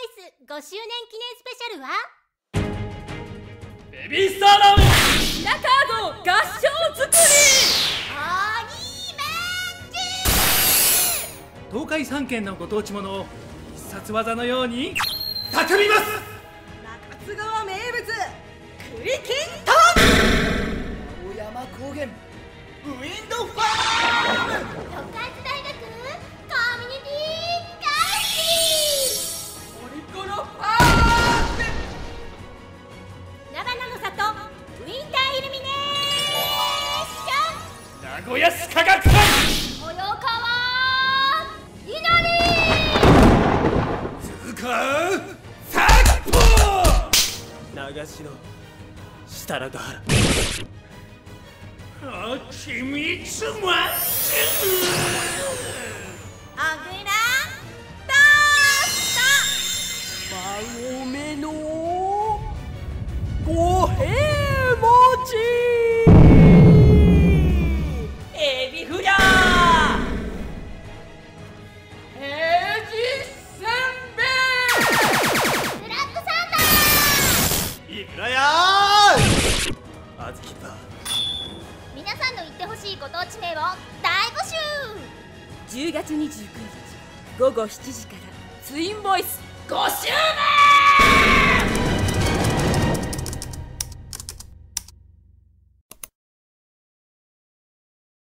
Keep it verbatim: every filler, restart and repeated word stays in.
イスごしゅうねん記念スペシャルはベビースターラーメンシナカード合唱作りオリメンジ東海三県のご当地ものを必殺技のように叫びます。 中津川名物栗きんとん青山高原ウィンドファーム特活大学コミュニティ会議トリコロパーク長野の里ウィンターイルミネーション名古屋市科学館豊川稲荷鈴鹿サッポ長篠設楽原あきみつまあぐらだ番おめの五平餅エビフリャー平治せんべいブラックサンダーいくらやーあずきバー皆さんの言ってほしいご当地名を大募集じゅうがつにじゅうくにちごごしちじからツインボイスごしゅうねん